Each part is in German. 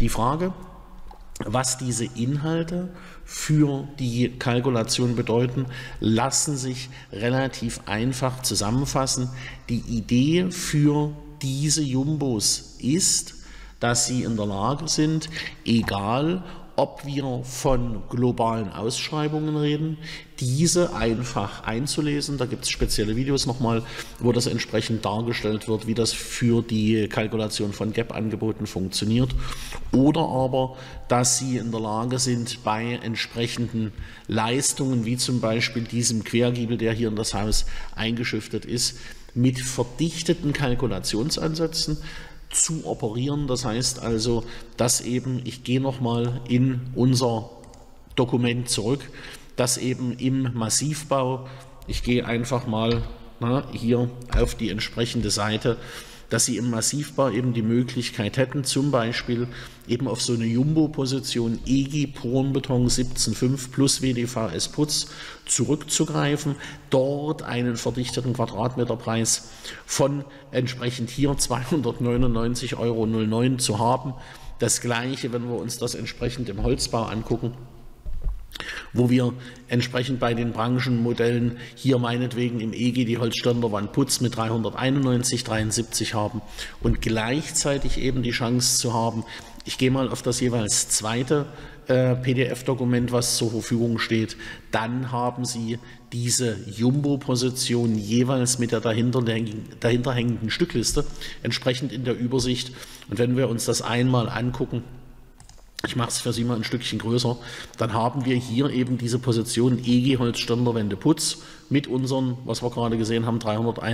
Die Frage, was diese Inhalte für die Kalkulation bedeuten, lassen sich relativ einfach zusammenfassen. Die Idee für diese Jumbos ist, dass sie in der Lage sind, egal ob wir von globalen Ausschreibungen reden, diese einfach einzulesen. Da gibt es spezielle Videos nochmal, wo das entsprechend dargestellt wird, wie das für die Kalkulation von Gap-Angeboten funktioniert. Oder aber, dass sie in der Lage sind, bei entsprechenden Leistungen, wie zum Beispiel diesem Quergiebel, der hier in das Haus eingeschiftet ist, mit verdichteten Kalkulationsansätzen zu operieren. Das heißt also, dass eben, ich gehe nochmal in unser Dokument zurück, dass eben im Massivbau, ich gehe einfach mal hier auf die entsprechende Seite, dass Sie im Massivbau eben die Möglichkeit hätten, zum Beispiel eben auf so eine Jumbo-Position EGI Porenbeton 17,5 plus WDVS Putz zurückzugreifen, dort einen verdichteten Quadratmeterpreis von entsprechend hier 299,09 € zu haben. Das gleiche, wenn wir uns das entsprechend im Holzbau angucken, wo wir entsprechend bei den Branchenmodellen hier meinetwegen im EG die Holzständerwand Putz mit 391,73 haben und gleichzeitig eben die Chance zu haben, ich gehe mal auf das jeweils zweite PDF-Dokument, was zur Verfügung steht, dann haben Sie diese Jumbo-Position jeweils mit der dahinter hängenden Stückliste entsprechend in der Übersicht. Und wenn wir uns das einmal angucken, ich mache es für Sie mal ein Stückchen größer, dann haben wir hier eben diese Position EG Holzständerwände Putz mit unseren, was wir gerade gesehen haben,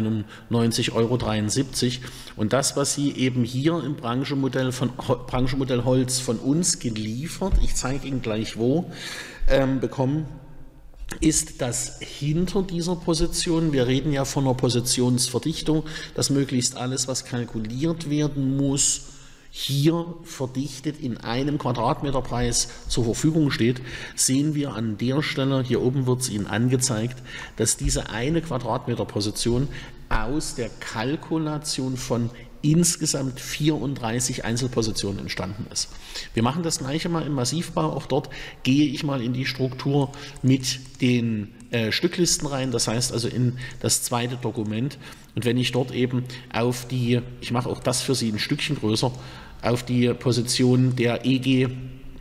391,73 € und das, was Sie eben hier im Branchenmodell Holz von uns geliefert, ich zeige Ihnen gleich wo, bekommen, ist, dass hinter dieser Position, wir reden ja von einer Positionsverdichtung, dass möglichst alles, was kalkuliert werden muss, hier verdichtet in einem Quadratmeterpreis zur Verfügung steht, sehen wir an der Stelle, hier oben wird es Ihnen angezeigt, dass diese eine Quadratmeterposition aus der Kalkulation von insgesamt 34 Einzelpositionen entstanden ist. Wir machen das gleiche mal im Massivbau, auch dort gehe ich mal in die Struktur mit den Stücklisten rein, das heißt also in das zweite Dokument, und wenn ich dort eben auf die, ich mache auch das für Sie ein Stückchen größer, auf die Position der EG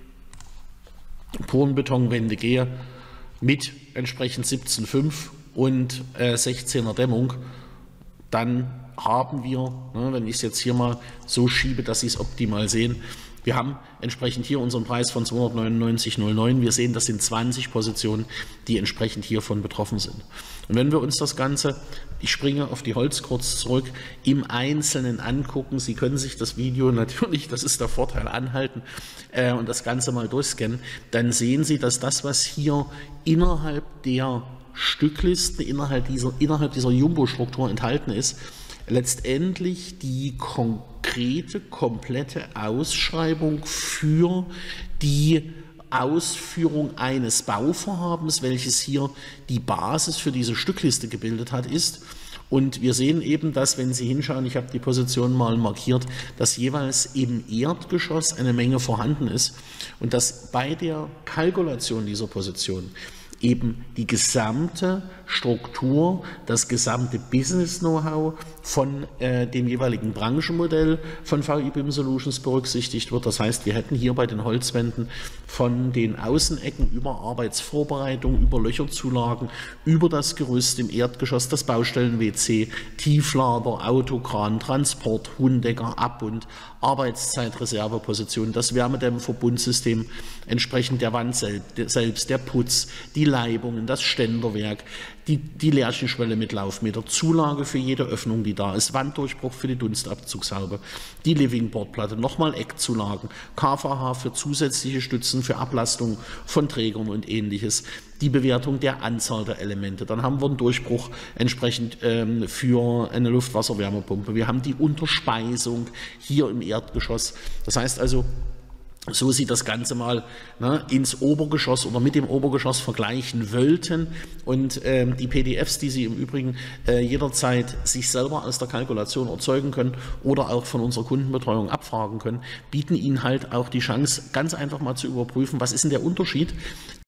Porenbetonwände gehe mit entsprechend 17,5 und 16er Dämmung, dann haben wir, wenn ich es jetzt hier mal so schiebe, dass Sie es optimal sehen, wir haben entsprechend hier unseren Preis von 299,09. Wir sehen, das sind 20 Positionen, die entsprechend hiervon betroffen sind. Und wenn wir uns das Ganze, ich springe auf die Holz kurz zurück, im Einzelnen angucken, Sie können sich das Video natürlich, das ist der Vorteil, anhalten und das Ganze mal durchscannen, dann sehen Sie, dass das, was hier innerhalb der Stückliste, innerhalb dieser Jumbo-Struktur enthalten ist, letztendlich die konkrete, komplette Ausschreibung für die Ausführung eines Bauvorhabens, welches hier die Basis für diese Stückliste gebildet hat, ist. Und wir sehen eben, dass, wenn Sie hinschauen, ich habe die Position mal markiert, dass jeweils im Erdgeschoss eine Menge vorhanden ist und dass bei der Kalkulation dieser Position eben die gesamte Struktur, das gesamte Business-Know-how von dem jeweiligen Branchenmodell von VI BIM Solutions berücksichtigt wird. Das heißt, wir hätten hier bei den Holzwänden von den Außenecken über Arbeitsvorbereitung, über Löcherzulagen, über das Gerüst im Erdgeschoss, das Baustellen-WC, Tieflader, Autokran, Transport, Hunddecker, Abbund, Arbeitszeitreserveposition, das Wärmedämmverbundsystem, entsprechend der Wand selbst, der Putz, die Leibungen, das Ständerwerk, die Lärchenschwelle mit Laufmeter, Zulage für jede Öffnung, die da ist, Wanddurchbruch für die Dunstabzugshaube, die Livingboardplatte, nochmal Eckzulagen, KVH für zusätzliche Stützen für Ablastung von Trägern und ähnliches, die Bewertung der Anzahl der Elemente. Dann haben wir einen Durchbruch entsprechend für eine Luftwasserwärmepumpe. Wir haben die Unterspeisung hier im Erdgeschoss. Das heißt also, so Sie das Ganze mal ins Obergeschoss oder mit dem Obergeschoss vergleichen wollten. Und die PDFs, die Sie im Übrigen jederzeit sich selber aus der Kalkulation erzeugen können oder auch von unserer Kundenbetreuung abfragen können, bieten Ihnen halt auch die Chance, ganz einfach mal zu überprüfen, was ist denn der Unterschied